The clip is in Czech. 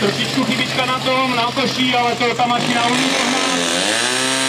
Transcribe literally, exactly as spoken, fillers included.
Trošičku chybička na tom, na koší, ale to ta mašina umí pohnat.